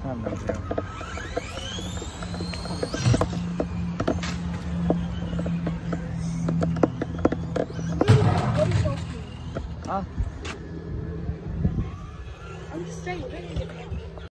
看到这样。啊。 I'm just saying,